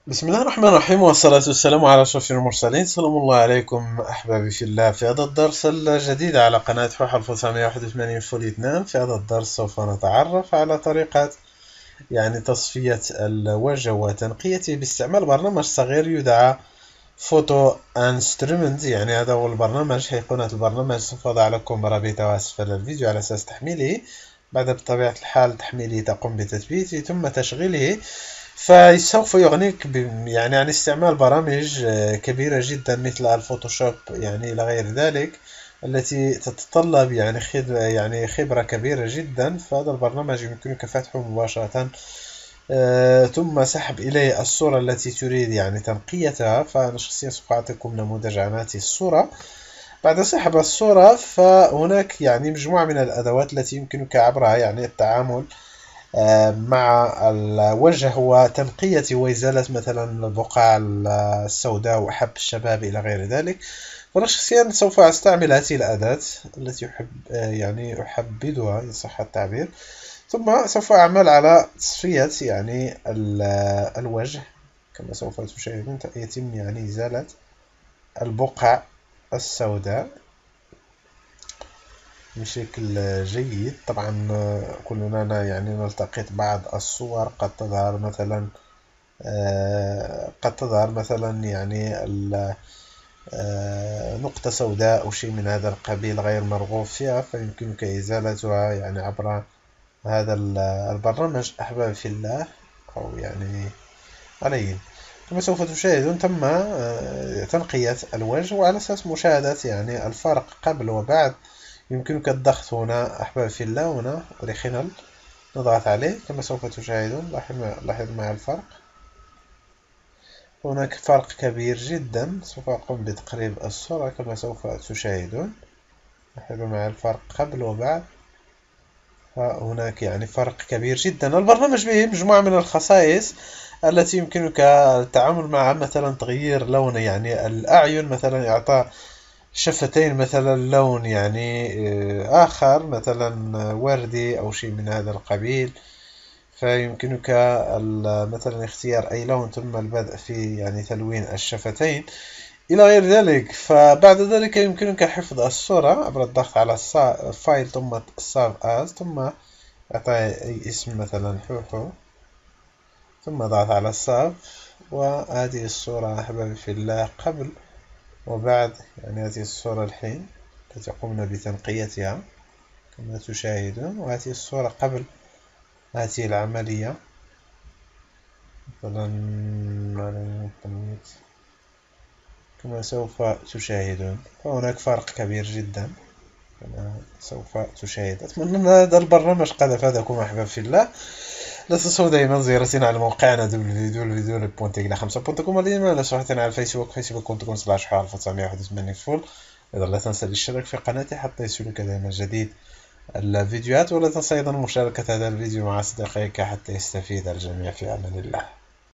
بسم الله الرحمن الرحيم، والصلاة والسلام على أشرف المرسلين. سلام الله عليكم أحبابي في الله. في هذا الدرس الجديد على قناة فحل 1981 فول 2، في هذا الدرس سوف نتعرف على طريقة تصفية الوجه وتنقيته باستعمال برنامج صغير يدعى فوتو انسترومنت. هذا هو البرنامج. أيقونة البرنامج سوف أضع لكم رابطه أسفل الفيديو على أساس تحميله. بعد بطبيعة الحال تحميله تقوم بتثبيته ثم تشغيله، فسوف يغنيك عن استعمال برامج كبيرة جدا مثل الفوتوشوب إلى غير ذلك، التي تتطلب خبرة كبيرة جدا. فهذا البرنامج يمكنك فتحه مباشرة، ثم سحب إليه الصورة التي تريد تنقيتها. فأنا شخصيا سوف أعطيكم نموذج عن هذه الصورة. بعد سحب الصورة فهناك مجموعة من الأدوات التي يمكنك عبرها التعامل مع الوجه وتنقية وإزالة مثلا البقع السوداء وحب الشباب إلى غير ذلك. وأنا شخصيا سوف أستعمل هذه الأداة التي أحبذها إن صح التعبير. ثم سوف أعمل على تصفية الوجه. كما سوف تشاهدون يتم إزالة البقع السوداء بشكل جيد. طبعا كلنا نلتقط بعض الصور قد تظهر مثلا نقطة سوداء أو شيء من هذا القبيل غير مرغوب فيها، فيمكنك إزالتها عبر هذا البرنامج أحباب في الله، أو عليه. كما سوف تشاهدون تم تنقية الوجه، وعلى أساس مشاهدة الفرق قبل وبعد يمكنك الضغط هنا أحباب في الله، هنا أوريجينال، نضغط عليه. كما سوف تشاهدون لاحظ مع الفرق، هناك فرق كبير جدا. سوف أقوم بتقريب الصورة كما سوف تشاهدون، لاحظوا مع الفرق قبل وبعد. هناك فرق كبير جدا. البرنامج به مجموعة من الخصائص التي يمكنك التعامل معها، مثلا تغيير لون الأعين، مثلا إعطاء شفتين مثلا لون آخر، مثلا وردي أو شيء من هذا القبيل. فيمكنك مثلا اختيار أي لون ثم البدء في تلوين الشفتين إلى غير ذلك. فبعد ذلك يمكنك حفظ الصورة عبر الضغط على فايل ثم save as، ثم أعطي أي اسم مثلا حوحو، ثم ضغط على save. وهذه الصورة أحبابي في الله قبل وبعد، هذه الصورة الحين التي قمنا بتنقيتها كما تشاهدون، وهذه الصورة قبل هذه العملية مثلا كما سوف تشاهدون. فهناك فرق كبير جدا كما سوف تشاهد. أتمنى أن هذا البرنامج قد أفادكم أحباب في الله. لا تنسوا دائما زيارتنا على موقعنا www.tegla5.com، ودائما على صفحتنا على الفيسبوك facebook.com/حال1981 فول. أيضا لا تنسى الاشتراك في قناتي حتى يصلك دائما جديد الفيديوهات، ولا تنسى أيضا مشاركة هذا الفيديو مع أصدقائك حتى يستفيد الجميع في أمان الله.